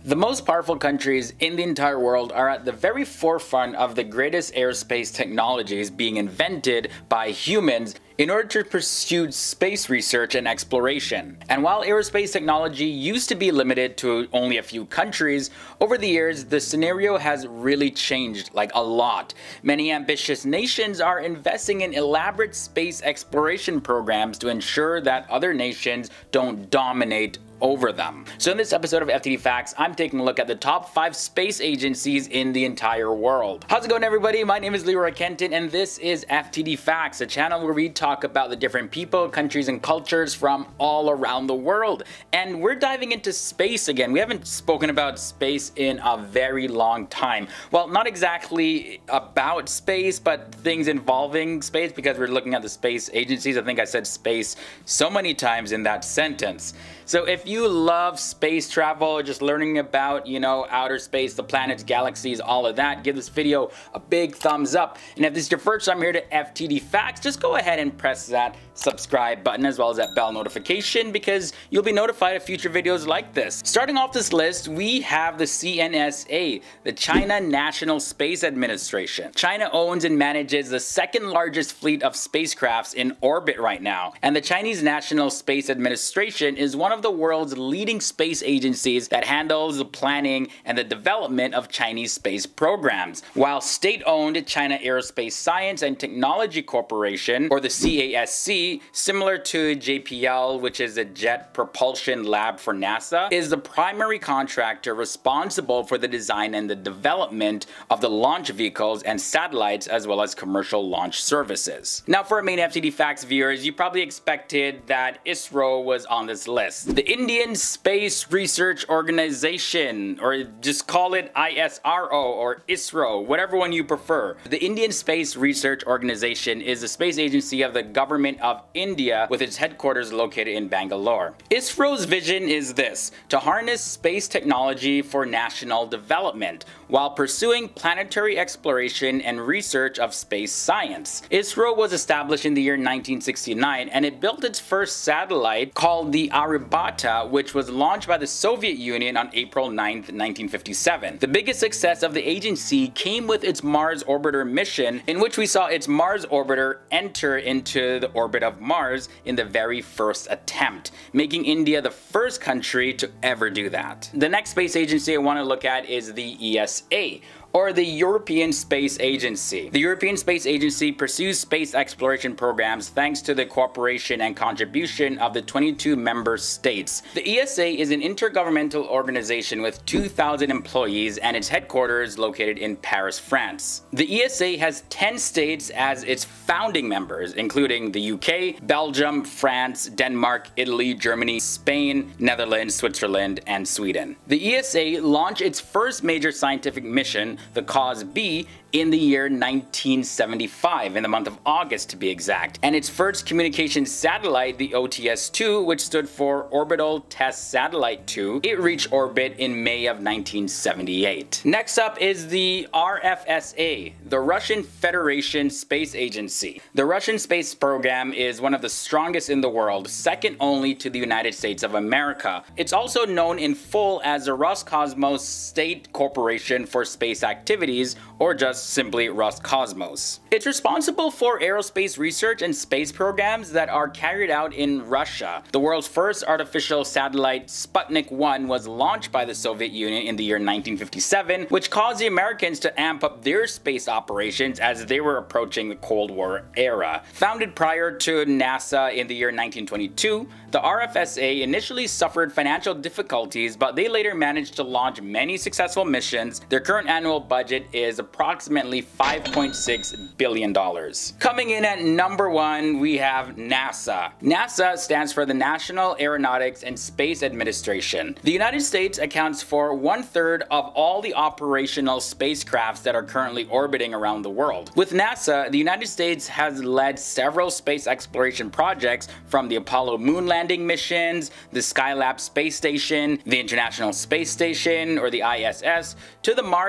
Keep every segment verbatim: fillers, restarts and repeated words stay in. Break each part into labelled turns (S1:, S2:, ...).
S1: The most powerful countries in the entire world are at the very forefront of the greatest aerospace technologies being invented by humans in order to pursue space research and exploration. And while aerospace technology used to be limited to only a few countries, over the years the scenario has really changed, like a lot. Many ambitious nations are investing in elaborate space exploration programs to ensure that other nations don't dominate over them. So in this episode of F T D Facts, I'm taking a look at the top five space agencies in the entire world. How's it going, everybody? My name is Leroy Kenton and this is F T D Facts, a channel where we talk about the different people, countries, and cultures from all around the world. And we're diving into space again. We haven't spoken about space in a very long time. Well, not exactly about space, but things involving space, because we're looking at the space agencies. I think I said space so many times in that sentence. So if you love space travel, just learning about, you know, outer space, the planets, galaxies, all of that, give this video a big thumbs up. And if this is your first time here to F T D Facts, just go ahead and press that subscribe button as well as that bell notification, because you'll be notified of future videos like this. Starting off this list, we have the C N S A, the China National Space Administration. China owns and manages the second largest fleet of spacecrafts in orbit right now. And the Chinese National Space Administration is one of the world's leading space agencies that handles the planning and the development of Chinese space programs. While state-owned China Aerospace Science and Technology Corporation, or the C A S C, similar to J P L, which is a Jet Propulsion Lab for NASA, is the primary contractor responsible for the design and the development of the launch vehicles and satellites, as well as commercial launch services. Now, for our main F T D Facts viewers, you probably expected that ISRO was on this list. The Indian Space Research Organization, or just call it I S R O or ISRO, whatever one you prefer. The Indian Space Research Organization is a space agency of the government of India with its headquarters located in Bangalore. ISRO's vision is this: to harness space technology for national development while pursuing planetary exploration and research of space science. ISRO was established in the year nineteen sixty-nine, and it built its first satellite called the Aryabhata, which was launched by the Soviet Union on April ninth, nineteen fifty-seven. The biggest success of the agency came with its Mars Orbiter mission, in which we saw its Mars Orbiter enter into the orbit of Mars in the very first attempt, making India the first country to ever do that. The next space agency I want to look at is the E S A, or the European Space Agency. The European Space Agency pursues space exploration programs thanks to the cooperation and contribution of the twenty-two member states. The E S A is an intergovernmental organization with two thousand employees and its headquarters located in Paris, France. The E S A has ten states as its founding members, including the U K, Belgium, France, Denmark, Italy, Germany, Spain, Netherlands, Switzerland, and Sweden. The E S A launched its first major scientific mission, the COS-B, in the year nineteen seventy-five, in the month of August to be exact. And its first communications satellite, the O T S two, which stood for Orbital Test Satellite two, it reached orbit in May of nineteen seventy-eight. Next up is the R F S A, the Russian Federation Space Agency. The Russian space program is one of the strongest in the world, second only to the United States of America. It's also known in full as the Roscosmos State Corporation for Space Activities, or just simply Roscosmos. It's responsible for aerospace research and space programs that are carried out in Russia. The world's first artificial satellite, Sputnik one, was launched by the Soviet Union in the year nineteen fifty-seven, which caused the Americans to amp up their space operations as they were approaching the Cold War era. Founded prior to NASA in the year nineteen twenty-two, the R F S A initially suffered financial difficulties, but they later managed to launch many successful missions. Their current annual budget is approximately five point six billion dollars. Coming in at number one, we have NASA. NASA stands for the National Aeronautics and Space Administration. The United States accounts for one third of all the operational spacecrafts that are currently orbiting around the world. With NASA, the United States has led several space exploration projects, from the Apollo moon landing missions, the Skylab space station, the International Space Station, or the I S S, to the Mars Exploration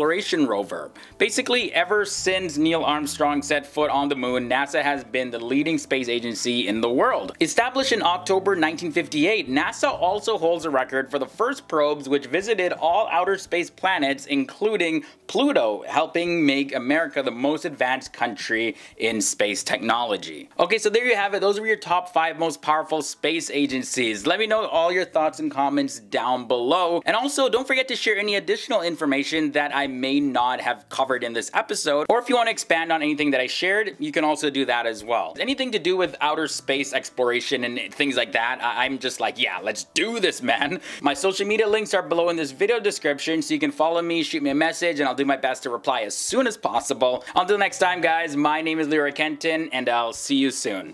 S1: Exploration Rover. Basically, ever since Neil Armstrong set foot on the moon, NASA has been the leading space agency in the world. Established in October nineteen fifty-eight, NASA also holds a record for the first probes which visited all outer space planets, including Pluto, helping make America the most advanced country in space technology. Okay, so there you have it. Those were your top five most powerful space agencies. Let me know all your thoughts and comments down below. And also, don't forget to share any additional information that I may not have covered in this episode. Or if you want to expand on anything that I shared, you can also do that as well. Anything to do with outer space exploration and things like that, I I'm just like, yeah, let's do this, man. My social media links are below in this video description, so you can follow me, shoot me a message, and I'll do my best to reply as soon as possible. Until next time, guys, my name is Leroy Kenton, and I'll see you soon.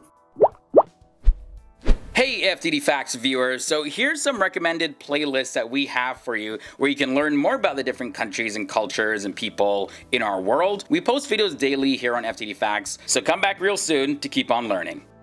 S1: Hey F T D Facts viewers, so here's some recommended playlists that we have for you where you can learn more about the different countries and cultures and people in our world. We post videos daily here on F T D Facts, so come back real soon to keep on learning.